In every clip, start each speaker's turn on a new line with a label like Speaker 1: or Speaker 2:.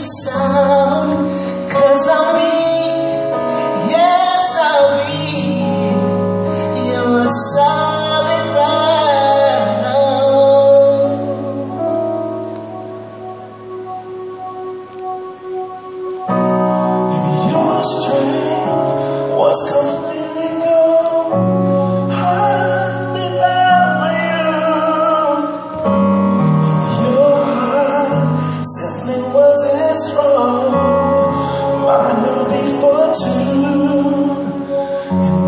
Speaker 1: sound, 'cause I'll be, yes I'll be your solid ground. If your strength was completely gone, I'd be there for you. If your heart simply wasn't strong, mine will be for two. And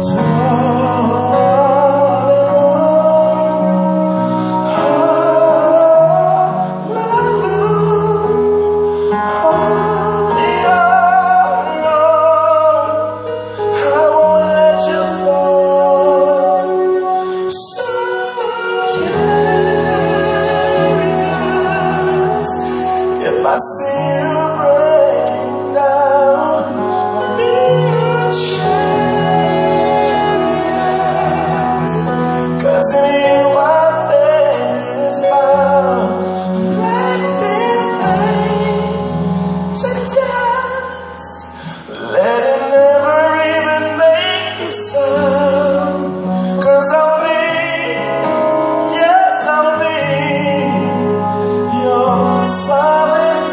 Speaker 1: if I see you breaking down, I'll be your chariot. 'Cause in you my faith is found. Let me faith to just let it never even make a sound. 'Cause I'll be, yes I'll be your solid.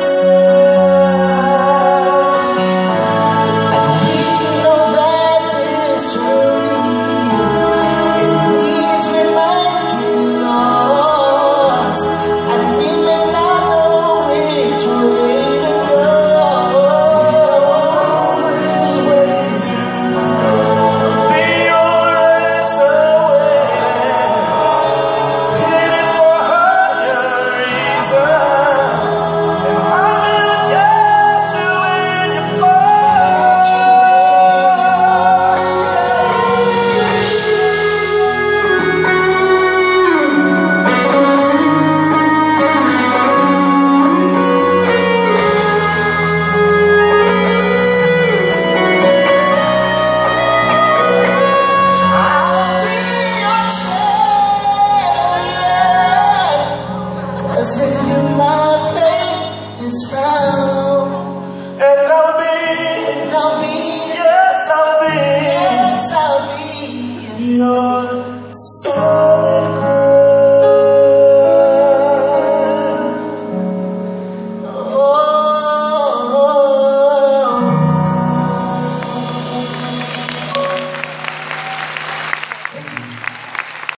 Speaker 1: In you my faith is found. And I'll be, yes I'll be, yes I'll be your